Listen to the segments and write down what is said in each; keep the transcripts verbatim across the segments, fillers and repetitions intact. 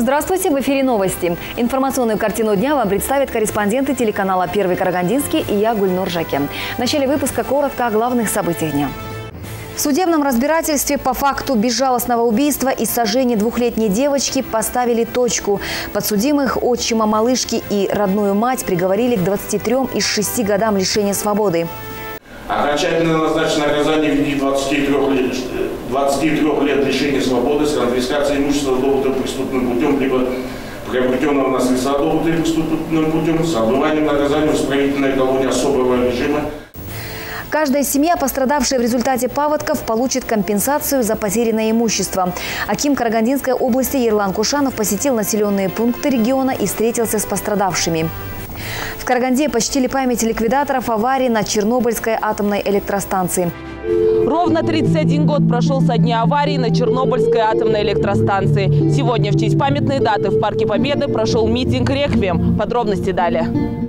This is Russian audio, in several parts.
Здравствуйте, в эфире новости. Информационную картину дня вам представят корреспонденты телеканала «Первый Карагандинский» и я, Гульнур Жаке. В начале выпуска коротко о главных событиях дня. В судебном разбирательстве по факту безжалостного убийства и сожжения двухлетней девочки поставили точку. Подсудимых, отчима малышки и родную мать приговорили к двадцати трём и шести годам лишения свободы. Окончательно назначено наказание в виде двадцати трёх лет, двадцати трёх лет лишения свободы с конфискацией имущества, добытого преступным путем, либо приобретенного наследства, добытого преступным путем, с отбыванием наказания в исправительной колонии особого режима. Каждая семья, пострадавшая в результате паводков, получит компенсацию за потерянное имущество. Аким Карагандинской области Ерлан Кушанов посетил населенные пункты региона и встретился с пострадавшими. В Караганде почтили память ликвидаторов аварии на Чернобыльской атомной электростанции. Ровно тридцать один год прошел со дня аварии на Чернобыльской атомной электростанции. Сегодня в честь памятной даты в Парке Победы прошел митинг «Реквием». Подробности далее.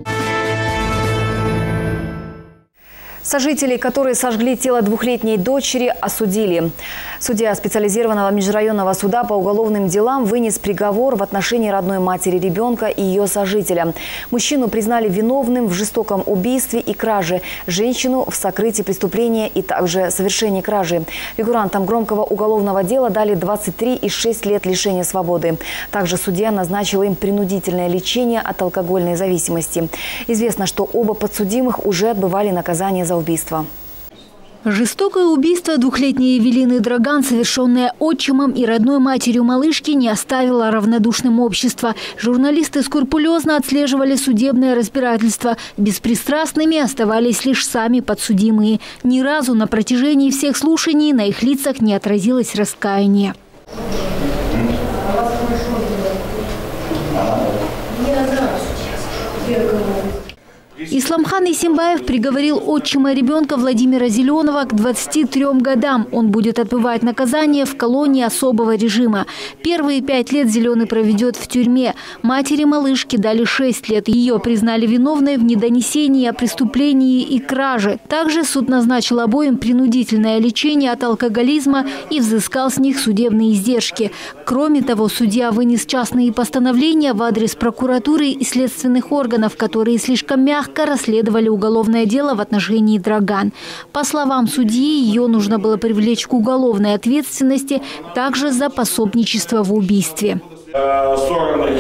Сожителей, которые сожгли тело двухлетней дочери, осудили. Судья специализированного межрайонного суда по уголовным делам вынес приговор в отношении родной матери ребенка и ее сожителя. Мужчину признали виновным в жестоком убийстве и краже, женщину в сокрытии преступления и также совершении кражи. Фигурантам громкого уголовного дела дали двадцать три и шесть лет лишения свободы. Также судья назначил им принудительное лечение от алкогольной зависимости. Известно, что оба подсудимых уже отбывали наказание за убийство. Жестокое убийство двухлетней Эвелины Драган, совершенное отчимом и родной матерью малышки, не оставило равнодушным общество. Журналисты скрупулезно отслеживали судебное разбирательство. Беспристрастными оставались лишь сами подсудимые. Ни разу на протяжении всех слушаний на их лицах не отразилось раскаяние. Исламхан Исимбаев приговорил отчима ребенка Владимира Зеленого к двадцати трём годам. Он будет отбывать наказание в колонии особого режима. Первые пять лет Зеленый проведет в тюрьме. Матери малышки дали шесть лет. Ее признали виновной в недонесении о преступлении и краже. Также суд назначил обоим принудительное лечение от алкоголизма и взыскал с них судебные издержки. Кроме того, судья вынес частные постановления в адрес прокуратуры и следственных органов, которые слишком мягко расследовали уголовное дело в отношении Драган. По словам судьи, ее нужно было привлечь к уголовной ответственности также за пособничество в убийстве. Стороны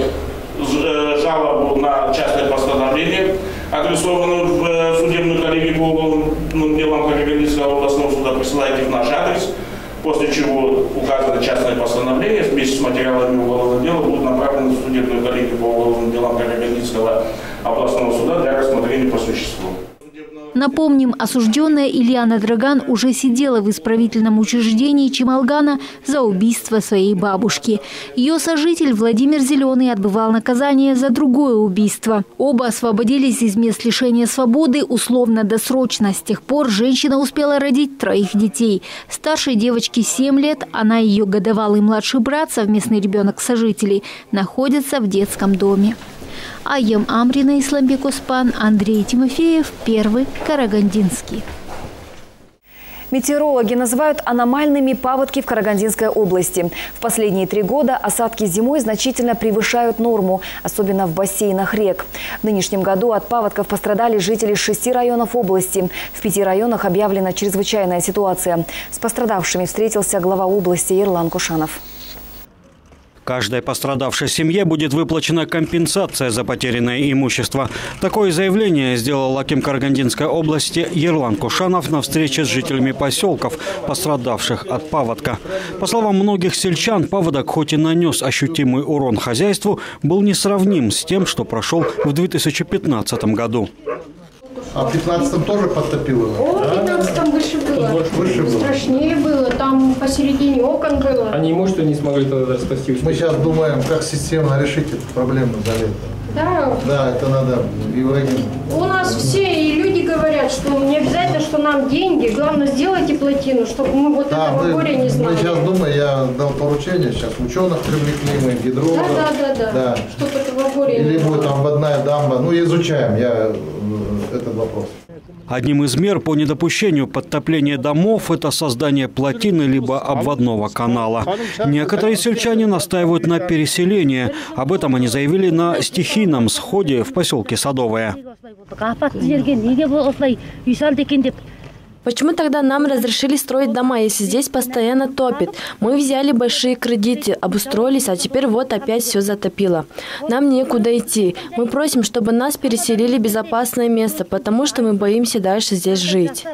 жалобу на частное постановление, адресованную в судебную коллегию по уголовным делам Карагандинского областного суда, присылаете в наш адрес, после чего указанное частное постановление вместе с материалами уголовного дела будут направлены в судебную коллегию по уголовным делам Карагандинского областного суда для рассмотрения по существу. Напомним, осужденная Ильяна Драган уже сидела в исправительном учреждении Чемалгана за убийство своей бабушки. Ее сожитель Владимир Зеленый отбывал наказание за другое убийство. Оба освободились из мест лишения свободы условно-досрочно. С тех пор женщина успела родить троих детей. Старшей девочке семь лет, она и ее годовалый младший брат, совместный ребенок сожителей, находятся в детском доме. Айем Амрина, Исламбек Оспан, Андрей Тимофеев, Первый Карагандинский. Метеорологи называют аномальными паводки в Карагандинской области. В последние три года осадки зимой значительно превышают норму, особенно в бассейнах рек. В нынешнем году от паводков пострадали жители шести районов области. В пяти районах объявлена чрезвычайная ситуация. С пострадавшими встретился глава области Ерлан Кушанов. Каждой пострадавшей семье будет выплачена компенсация за потерянное имущество. Такое заявление сделал аким Карагандинской области Ерлан Кушанов на встрече с жителями поселков, пострадавших от паводка. По словам многих сельчан, паводок хоть и нанес ощутимый урон хозяйству, был несравним с тем, что прошел в две тысячи пятнадцатом году. А в пятнадцатом тоже подтопило? О, в пятнадцатом выше было. Выше было. Страшнее было. Там посередине окон было. Они имущество не смогли тогда спасти. Мы сейчас думаем, как системно решить эту проблему за лето. Да. Да, это надо. И у нас все и люди говорят, что не обязательно, что нам деньги. Главное, сделайте плотину, чтобы мы вот да, этого мы, горя не знали. Мы сейчас думаем, я дал поручение, сейчас ученых привлекли, мы гидрологов. Да, да, да, да. да. Чтобы этого горя Или не будет там обводная дамба. Ну, изучаем я этот вопрос. Одним из мер по недопущению подтопления домов – это создание плотины либо обводного канала. Некоторые сельчане настаивают на переселении. Об этом они заявили на стихийном сходе в поселке Садовое. Почему тогда нам разрешили строить дома, если здесь постоянно топит? Мы взяли большие кредиты, обустроились, а теперь вот опять все затопило. Нам некуда идти. Мы просим, чтобы нас переселили в безопасное место, потому что мы боимся дальше здесь жить.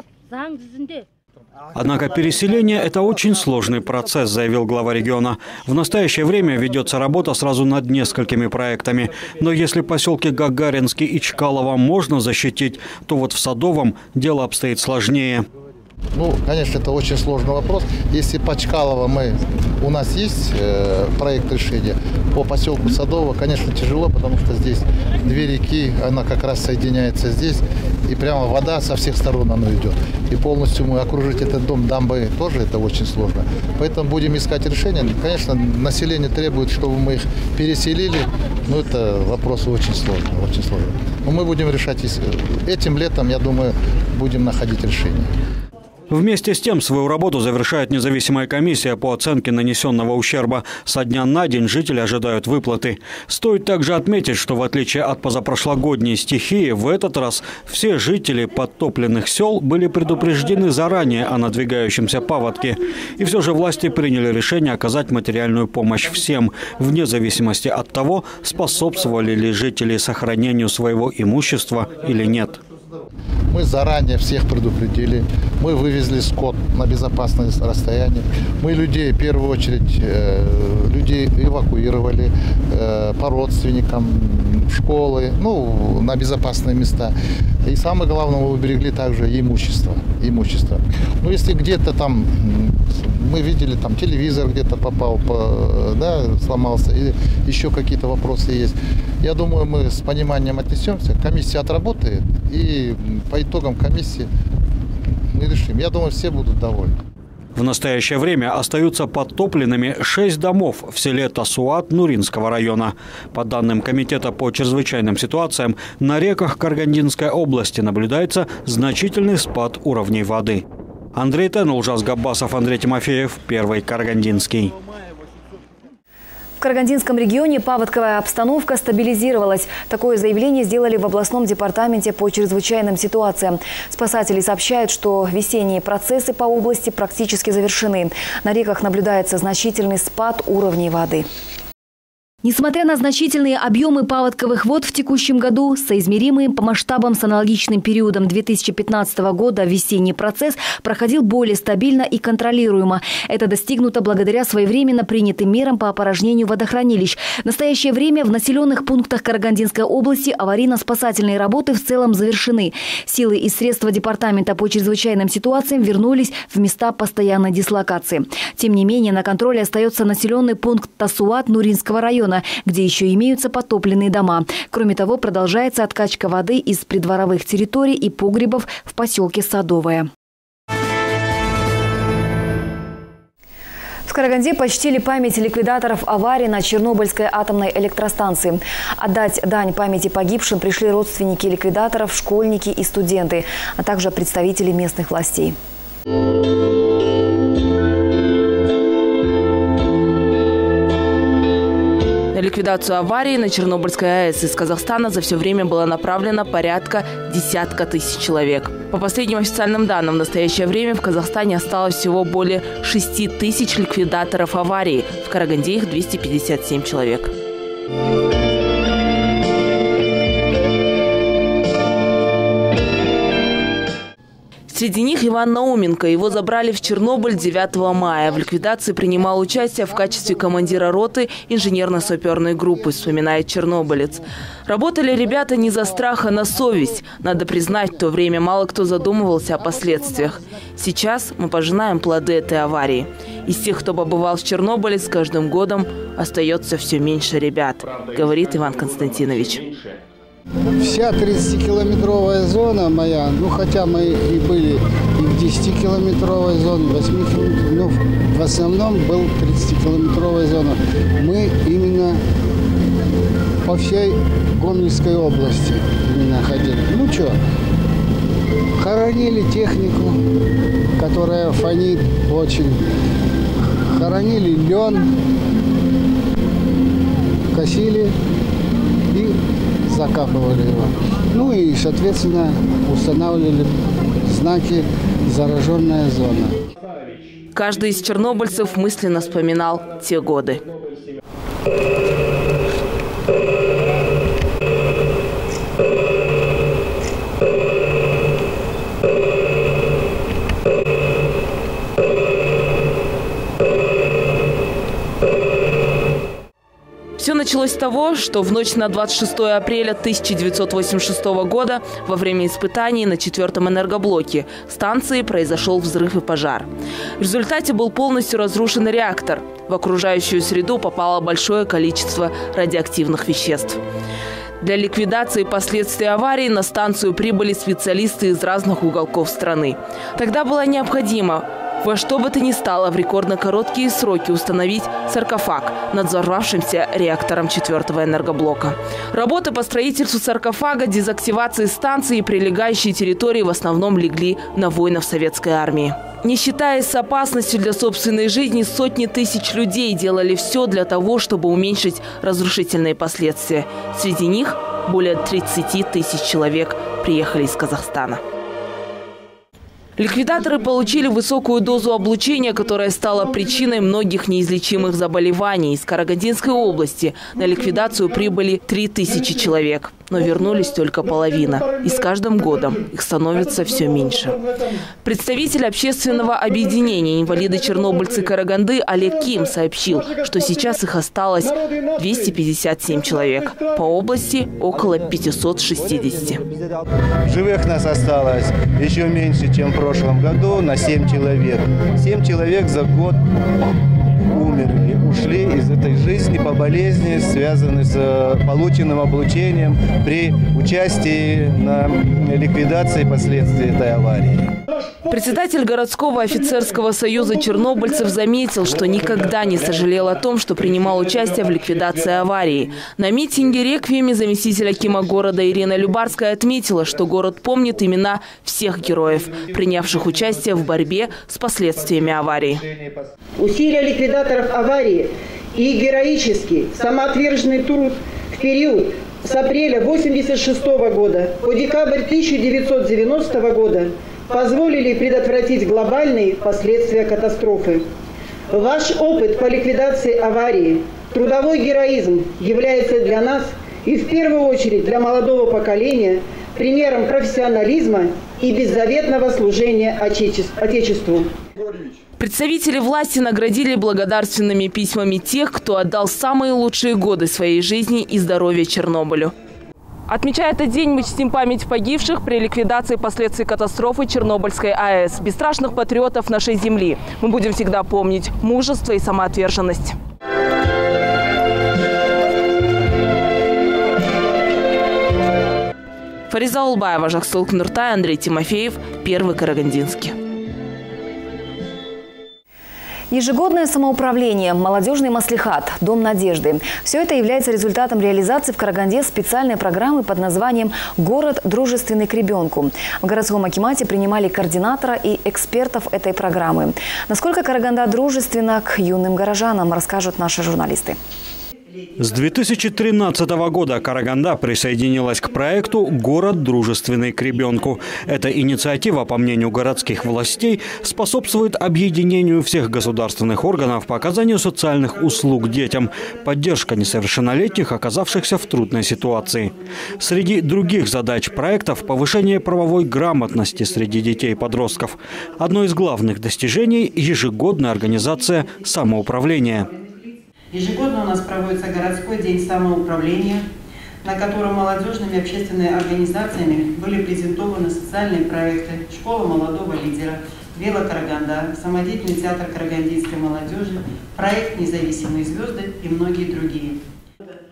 Однако переселение – это очень сложный процесс, заявил глава региона. В настоящее время ведется работа сразу над несколькими проектами. Но если поселки Гагаринский и Чкалово можно защитить, то вот в Садовом дело обстоит сложнее. Ну, конечно, это очень сложный вопрос. Если по Чкалово мы, у нас есть э, проект решения, по поселку Садово, конечно, тяжело, потому что здесь две реки, она как раз соединяется здесь, и прямо вода со всех сторон она идет. И полностью мы окружить этот дом дамбой тоже это очень сложно. Поэтому будем искать решение. Конечно, население требует, чтобы мы их переселили, но это вопрос очень сложный, очень сложный. Но мы будем решать этим летом, я думаю, будем находить решение. Вместе с тем свою работу завершает независимая комиссия по оценке нанесенного ущерба. Со дня на день жители ожидают выплаты. Стоит также отметить, что в отличие от позапрошлогодней стихии, в этот раз все жители подтопленных сел были предупреждены заранее о надвигающемся паводке. И все же власти приняли решение оказать материальную помощь всем, вне зависимости от того, способствовали ли жители сохранению своего имущества или нет. Мы заранее всех предупредили, мы вывезли скот на безопасное расстояние, мы людей, в первую очередь, э, людей эвакуировали э, по родственникам, школы, ну, на безопасные места. И самое главное, мы уберегли также имущество. имущество. Ну, если где-то там, мы видели, там телевизор где-то попал, по, да, сломался, или еще какие-то вопросы есть, я думаю, мы с пониманием отнесемся, комиссия отработает, и по итогам комиссии мы решим. Я думаю, все будут довольны. В настоящее время остаются подтопленными шесть домов в селе Тасуат Нуринского района. По данным Комитета по чрезвычайным ситуациям, на реках Карагандинской области наблюдается значительный спад уровней воды. Андрей Тен, Улжас Габбасов, Андрей Тимофеев, Первый Карагандинский. В Карагандинском регионе паводковая обстановка стабилизировалась. Такое заявление сделали в областном департаменте по чрезвычайным ситуациям. Спасатели сообщают, что весенние процессы по области практически завершены. На реках наблюдается значительный спад уровней воды. Несмотря на значительные объемы паводковых вод в текущем году, соизмеримые по масштабам с аналогичным периодом две тысячи пятнадцатого года, весенний процесс проходил более стабильно и контролируемо. Это достигнуто благодаря своевременно принятым мерам по опорожнению водохранилищ. В настоящее время в населенных пунктах Карагандинской области аварийно-спасательные работы в целом завершены. Силы и средства департамента по чрезвычайным ситуациям вернулись в места постоянной дислокации. Тем не менее, на контроле остается населенный пункт Тасуат Нуринского района, где еще имеются потопленные дома. Кроме того, продолжается откачка воды из придворовых территорий и погребов в поселке Садовое. В Караганде почтили память ликвидаторов аварии на Чернобыльской атомной электростанции. Отдать дань памяти погибшим пришли родственники ликвидаторов, школьники и студенты, а также представители местных властей. На ликвидацию аварии на Чернобыльской АЭС из Казахстана за все время было направлено порядка десятка тысяч человек. По последним официальным данным, в настоящее время в Казахстане осталось всего более шести тысяч ликвидаторов аварии. В Караганде их двести пятьдесят семь человек. Среди них Иван Науменко. Его забрали в Чернобыль девятого мая. В ликвидации принимал участие в качестве командира роты инженерно-саперной группы, вспоминает чернобылец. Работали ребята не за страх, а на совесть. Надо признать, в то время мало кто задумывался о последствиях. Сейчас мы пожинаем плоды этой аварии. Из тех, кто побывал в Чернобыле, с каждым годом остается все меньше ребят, говорит Иван Константинович. Вся тридцатикилометровая зона моя, ну хотя мы и были и в десятикилометровой зоне, восьмикилометровой, но в основном был тридцатикилометровая зона. Мы именно по всей Гомельской области именно ходили. Ну что, Хоронили технику, которая фонит очень. Хоронили лен, косили и закапывали его. Ну и, соответственно, устанавливали знаки «Зараженная зона». Каждый из чернобыльцев мысленно вспоминал те годы. Все началось с того, что в ночь на двадцать шестое апреля тысяча девятьсот восемьдесят шестого года во время испытаний на четвертом энергоблоке станции произошел взрыв и пожар. В результате был полностью разрушен реактор. В окружающую среду попало большое количество радиоактивных веществ. Для ликвидации последствий аварии на станцию прибыли специалисты из разных уголков страны. Тогда было необходимо во что бы то ни стало в рекордно короткие сроки установить саркофаг над взорвавшимся реактором четвертого энергоблока. Работы по строительству саркофага, дезактивации станции и прилегающей территории в основном легли на воинов советской армии. Не считаясь с опасностью для собственной жизни, сотни тысяч людей делали все для того, чтобы уменьшить разрушительные последствия. Среди них более тридцати тысяч человек приехали из Казахстана. Ликвидаторы получили высокую дозу облучения, которая стала причиной многих неизлечимых заболеваний. Из Карагандинской области на ликвидацию прибыли три тысячи человек, но вернулись только половина. И с каждым годом их становится все меньше. Представитель общественного объединения «Инвалиды-чернобыльцы Караганды» Олег Ким сообщил, что сейчас их осталось двести пятьдесят семь человек. По области около пятисот шестидесяти. Живых нас осталось еще меньше, чем в прошлом году, на семь человек. семь человек за год умерли, ушли из этой жизни по болезни, связанной с полученным облучением при участии на ликвидации последствий этой аварии. Председатель городского офицерского союза чернобыльцев заметил, что никогда не сожалел о том, что принимал участие в ликвидации аварии. На митинге реквиеме заместитель акима города Ирина Любарская отметила, что город помнит имена всех героев, принявших участие в борьбе с последствиями аварии. Усилия ликвидаторов аварии и героический самоотверженный труд в период с апреля восемьдесят шестого года по декабрь тысяча девятьсот девяностого года позволили предотвратить глобальные последствия катастрофы. Ваш опыт по ликвидации аварии, трудовой героизм является для нас и в первую очередь для молодого поколения примером профессионализма и беззаветного служения Отечеству. Представители власти наградили благодарственными письмами тех, кто отдал самые лучшие годы своей жизни и здоровья Чернобылю. Отмечая этот день, мы чтим память погибших при ликвидации последствий катастрофы Чернобыльской АЭС, бесстрашных патриотов нашей земли. Мы будем всегда помнить мужество и самоотверженность. Фариза Улбаева, Жаксыл Кнуртай, Андрей Тимофеев, Первый Карагандинский. Ежегодное самоуправление, молодежный маслихат, Дом надежды. Все это является результатом реализации в Караганде специальной программы под названием «Город дружественный к ребенку». В городском акимате принимали координатора и экспертов этой программы. Насколько Караганда дружественна к юным горожанам, расскажут наши журналисты. С две тысячи тринадцатого года Караганда присоединилась к проекту «Город дружественный к ребенку». Эта инициатива, по мнению городских властей, способствует объединению всех государственных органов по оказанию социальных услуг детям, поддержка несовершеннолетних, оказавшихся в трудной ситуации. Среди других задач проектов – повышение правовой грамотности среди детей и подростков. Одно из главных достижений – ежегодная организация самоуправления. Ежегодно у нас проводится городской день самоуправления, на котором молодежными общественными организациями были презентованы социальные проекты «Школа молодого лидера», «Вело Караганда», самодеятельный театр карагандинской молодежи, проект «Независимые звезды» и многие другие.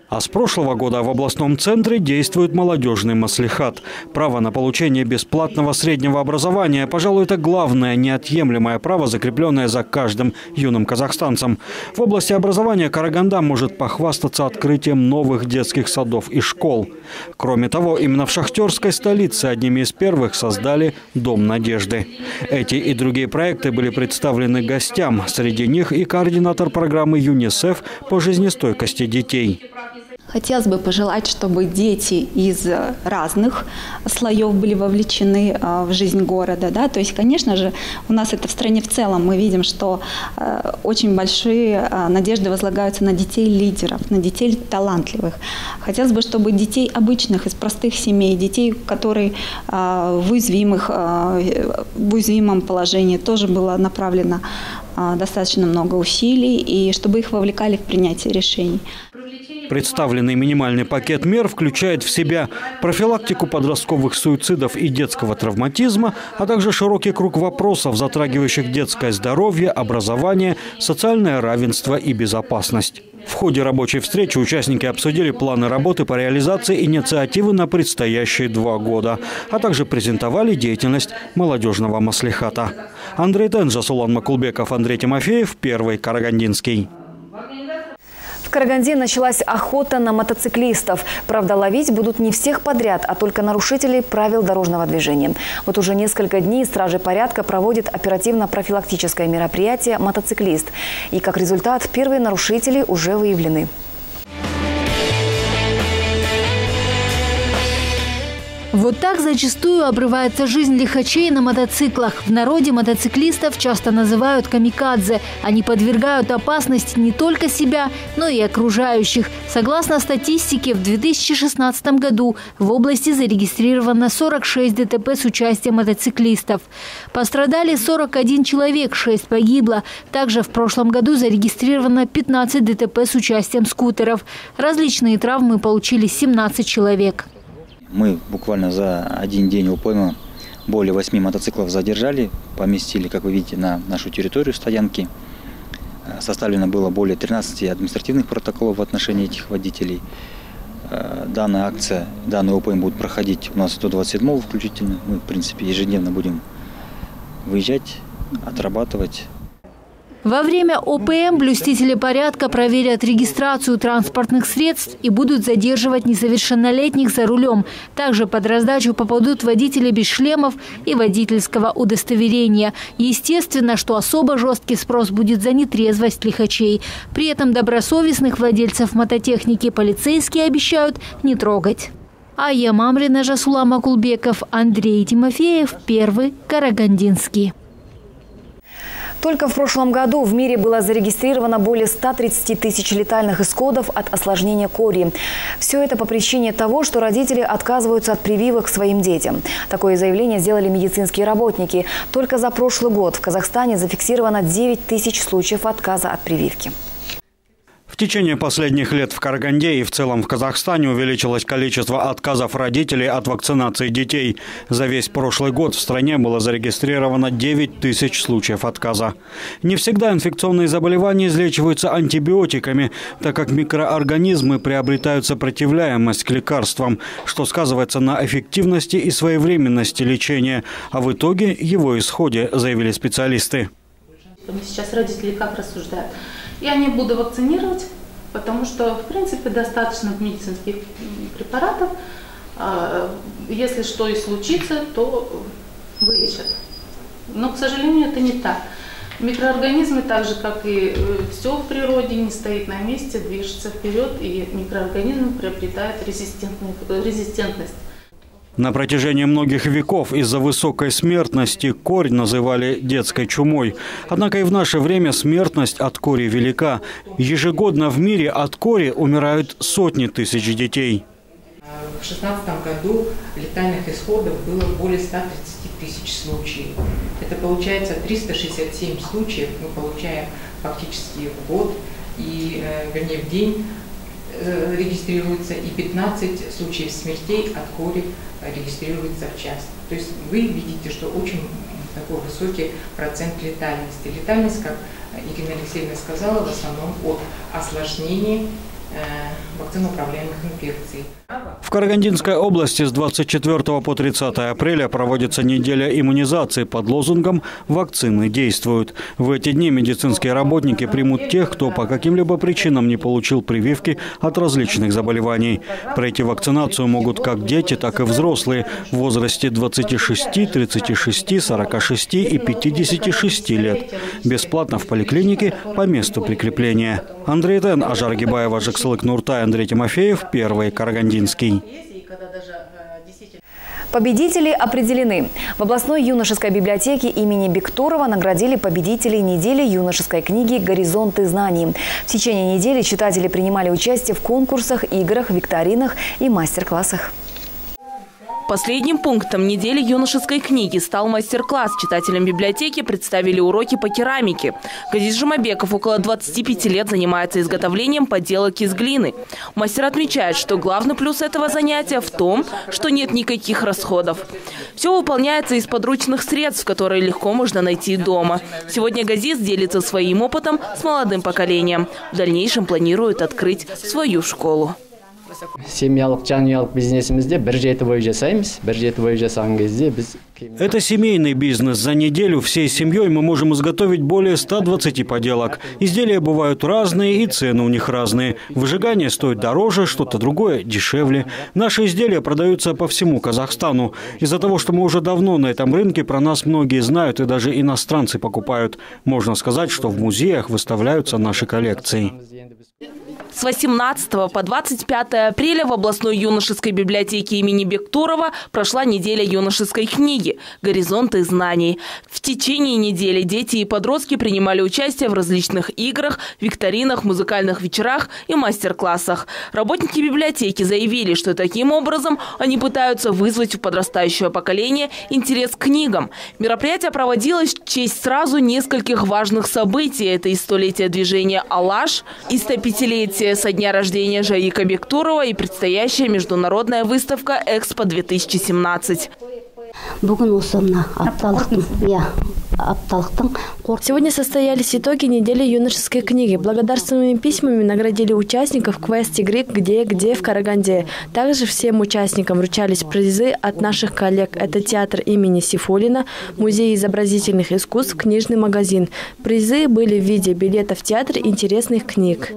А с прошлого года в областном центре действует молодежный маслихат. Право на получение бесплатного среднего образования, пожалуй, это главное неотъемлемое право, закрепленное за каждым юным казахстанцем. В области образования Караганда может похвастаться открытием новых детских садов и школ. Кроме того, именно в шахтерской столице одними из первых создали Дом надежды. Эти и другие проекты были представлены гостям. Среди них и координатор программы ЮНИСЕФ по жизнестойкости детей. Хотелось бы пожелать, чтобы дети из разных слоев были вовлечены в жизнь города. Да? То есть, конечно же, у нас это в стране в целом. Мы видим, что очень большие надежды возлагаются на детей-лидеров, на детей талантливых. Хотелось бы, чтобы детей обычных, из простых семей, детей, которые в, уязвимых, в уязвимом положении, тоже было направлено достаточно много усилий, и чтобы их вовлекали в принятие решений. Представленный минимальный пакет мер включает в себя профилактику подростковых суицидов и детского травматизма, а также широкий круг вопросов, затрагивающих детское здоровье, образование, социальное равенство и безопасность. В ходе рабочей встречи участники обсудили планы работы по реализации инициативы на предстоящие два года, а также презентовали деятельность молодежного маслихата. Андрей Тенжас, Улан Макулбеков, Андрей Тимофеев, Первый Карагандинский. В Караганде началась охота на мотоциклистов. Правда, ловить будут не всех подряд, а только нарушителей правил дорожного движения. Вот уже несколько дней стражи порядка проводят оперативно-профилактическое мероприятие «Мотоциклист». И как результат, первые нарушители уже выявлены. Вот так зачастую обрывается жизнь лихачей на мотоциклах. В народе мотоциклистов часто называют камикадзе. Они подвергают опасности не только себя, но и окружающих. Согласно статистике, в две тысячи шестнадцатом году в области зарегистрировано сорок шесть ДТП с участием мотоциклистов. Пострадали сорок один человек, шесть погибло. Также в прошлом году зарегистрировано пятнадцать ДТП с участием скутеров. Различные травмы получили семнадцать человек. Мы буквально за один день упойма более восьми мотоциклов задержали, поместили, как вы видите, на нашу территорию стоянки. Составлено было более тринадцати административных протоколов в отношении этих водителей. Данная акция, данный упойм будет проходить у нас до двадцать седьмого включительно. Мы, в принципе, ежедневно будем выезжать, отрабатывать. Во время О П М блюстители порядка проверят регистрацию транспортных средств и будут задерживать несовершеннолетних за рулем. Также под раздачу попадут водители без шлемов и водительского удостоверения. Естественно, что особо жесткий спрос будет за нетрезвость лихачей. При этом добросовестных владельцев мототехники полицейские обещают не трогать. Айя Мамрина, Жасулан Макулбеков, Андрей Тимофеев, Первый Карагандинский. Только в прошлом году в мире было зарегистрировано более ста тридцати тысяч летальных исходов от осложнения кори. Все это по причине того, что родители отказываются от прививок своим детям. Такое заявление сделали медицинские работники. Только за прошлый год в Казахстане зафиксировано девять тысяч случаев отказа от прививки. В течение последних лет в Караганде и в целом в Казахстане увеличилось количество отказов родителей от вакцинации детей. За весь прошлый год в стране было зарегистрировано девять тысяч случаев отказа. Не всегда инфекционные заболевания излечиваются антибиотиками, так как микроорганизмы приобретают сопротивляемость к лекарствам, что сказывается на эффективности и своевременности лечения, а в итоге его исходе, заявили специалисты. Сейчас родители как рассуждают? Я не буду вакцинировать, потому что, в принципе, достаточно медицинских препаратов. Если что и случится, то вылечат. Но, к сожалению, это не так. Микроорганизмы, так же, как и все в природе, не стоит на месте, движется вперед, и микроорганизмы приобретают резистентность. На протяжении многих веков из-за высокой смертности корь называли детской чумой. Однако и в наше время смертность от кори велика. Ежегодно в мире от кори умирают сотни тысяч детей. В две тысячи шестнадцатом году летальных исходов было более ста тридцати тысяч случаев. Это получается триста шестьдесят семь случаев мы получаем фактически в год, и, вернее, в день регистрируется, и пятнадцать случаев смертей от кори регистрируется в час. То есть вы видите, что очень такой высокий процент летальности. Летальность, как Ирина Алексеевна сказала, в основном от осложнений вакциноуправляемых инфекций. В Карагандинской области с двадцать четвёртого по тридцатое апреля проводится неделя иммунизации под лозунгом «Вакцины действуют». В эти дни медицинские работники примут тех, кто по каким-либо причинам не получил прививки от различных заболеваний. Пройти вакцинацию могут как дети, так и взрослые в возрасте двадцати шести, тридцати шести, сорока шести и пятидесяти шести лет. Бесплатно в поликлинике по месту прикрепления. Андрей Тен, Ажар Гибаева, Жексылык Нуртай, Андрей Тимофеев, Первый Карагандинский. Победители определены. В областной юношеской библиотеке имени Бектурова наградили победителей недели юношеской книги «Горизонты знаний». В течение недели читатели принимали участие в конкурсах, играх, викторинах и мастер-классах. Последним пунктом недели юношеской книги стал мастер-класс. Читателям библиотеки представили уроки по керамике. Газиз Жумабеков около двадцати пяти лет занимается изготовлением поделок из глины. Мастер отмечает, что главный плюс этого занятия в том, что нет никаких расходов. Все выполняется из подручных средств, которые легко можно найти дома. Сегодня Газиз делится своим опытом с молодым поколением. В дальнейшем планирует открыть свою школу. Семьялық жанұялық бизнесімізде бір жеті бойы жасаймыз. Бір жеті бойы жасаған кезде біз... Это семейный бизнес. За неделю всей семьей мы можем изготовить более ста двадцати поделок. Изделия бывают разные и цены у них разные. Выжигание стоит дороже, что-то другое дешевле. Наши изделия продаются по всему Казахстану. Из-за того, что мы уже давно на этом рынке, про нас многие знают и даже иностранцы покупают. Можно сказать, что в музеях выставляются наши коллекции. С восемнадцатого по двадцать пятое апреля в областной юношеской библиотеке имени Бектурова прошла неделя юношеской книги «Горизонты знаний». В течение недели дети и подростки принимали участие в различных играх, викторинах, музыкальных вечерах и мастер-классах. Работники библиотеки заявили, что таким образом они пытаются вызвать у подрастающего поколения интерес к книгам. Мероприятие проводилось в честь сразу нескольких важных событий. Это и столетие движения «Алаш», и сто пятилетие со дня рождения Жаика Бектурова и предстоящая международная выставка «Экспо-две тысячи семнадцать». Сегодня состоялись итоги недели юношеской книги. Благодарственными письмами наградили участников квест-игры «Где-где» в Караганде. Также всем участникам вручались призы от наших коллег. Это театр имени Сейфуллина, музей изобразительных искусств, книжный магазин. Призы были в виде билетов в театр и интересных книг.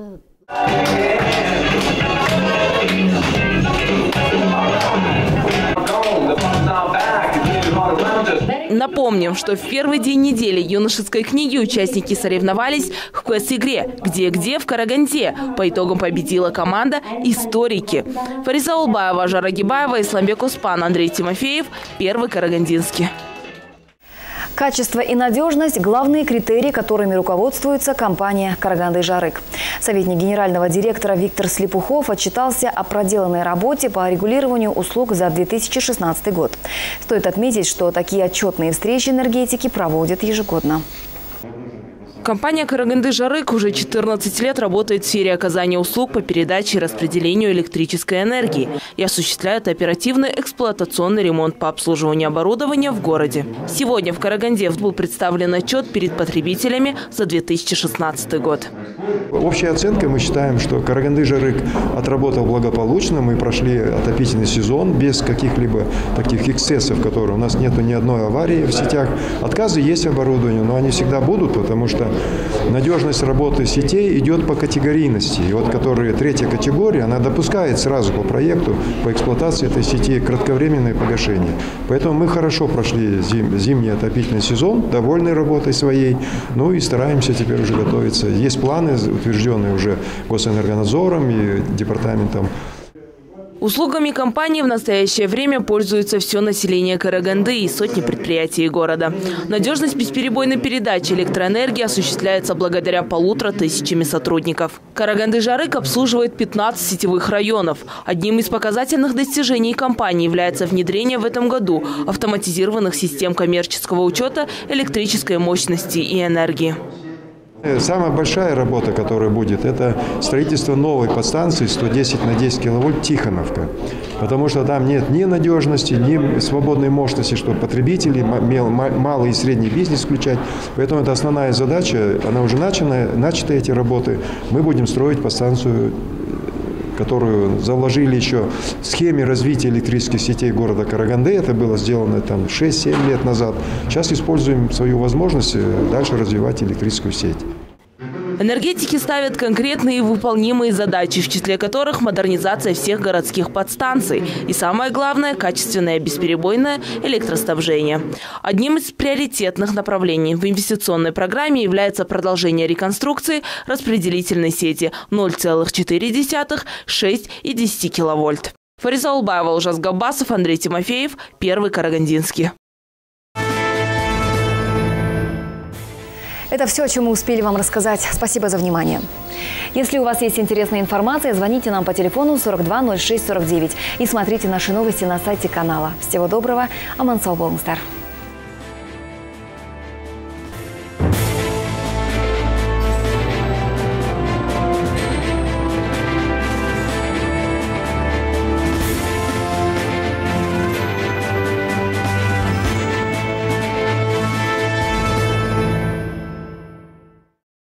Напомним, что в первый день недели юношеской книги участники соревновались в квест-игре «Где-где» в Караганде. По итогам победила команда «Историки». Фариза Улбаева, Ажар Гибаева, Исламбек Успан, Андрей Тимофеев, Первый Карагандинский. Качество и надежность – главные критерии, которыми руководствуется компания «Караганды-Жарык». Советник генерального директора Виктор Слепухов отчитался о проделанной работе по регулированию услуг за две тысячи шестнадцатый год. Стоит отметить, что такие отчетные встречи энергетики проводят ежегодно. Компания «Караганды-Жарык» уже четырнадцать лет работает в сфере оказания услуг по передаче и распределению электрической энергии и осуществляет оперативный эксплуатационный ремонт по обслуживанию оборудования в городе. Сегодня в Караганде был представлен отчет перед потребителями за две тысячи шестнадцатый год. Общей оценкой мы считаем, что Караганды-Жарык отработал благополучно. Мы прошли отопительный сезон без каких-либо таких эксцессов, которые у нас нету ни одной аварии в сетях. Отказы есть оборудованию, но они всегда будут, потому что надежность работы сетей идет по категорийности. И вот которая третья категория, она допускает сразу по проекту, по эксплуатации этой сети кратковременное погашение. Поэтому мы хорошо прошли зим, зимний отопительный сезон, довольны работой своей, ну и стараемся теперь уже готовиться. Есть планы, утвержденные уже Госэнергонадзором и департаментом. Услугами компании в настоящее время пользуется все население Караганды и сотни предприятий города. Надежность бесперебойной передачи электроэнергии осуществляется благодаря полутора тысячами сотрудников. Караганды-Жарык обслуживает пятнадцать сетевых районов. Одним из показательных достижений компании является внедрение в этом году автоматизированных систем коммерческого учета электрической мощности и энергии. Самая большая работа, которая будет, это строительство новой подстанции сто десять на десять киловольт Тихоновка. Потому что там нет ни надежности, ни свободной мощности, чтобы потребители, малый и средний бизнес включать. Поэтому это основная задача, она уже начата, начаты эти работы. Мы будем строить подстанцию, которую заложили еще в схеме развития электрических сетей города Караганды. Это было сделано там шесть-семь лет назад. Сейчас используем свою возможность дальше развивать электрическую сеть. Энергетики ставят конкретные и выполнимые задачи, в числе которых модернизация всех городских подстанций и, самое главное, качественное бесперебойное электроснабжение. Одним из приоритетных направлений в инвестиционной программе является продолжение реконструкции распределительной сети ноль целых четыре десятых, шесть и десять киловольт. Фариза Улбаева, Ужас Габбасов, Андрей Тимофеев, Первый Карагандинский. Это все, о чем мы успели вам рассказать. Спасибо за внимание. Если у вас есть интересная информация, звоните нам по телефону сорок два ноль шесть сорок девять и смотрите наши новости на сайте канала. Всего доброго. Аман сау болыңыздар.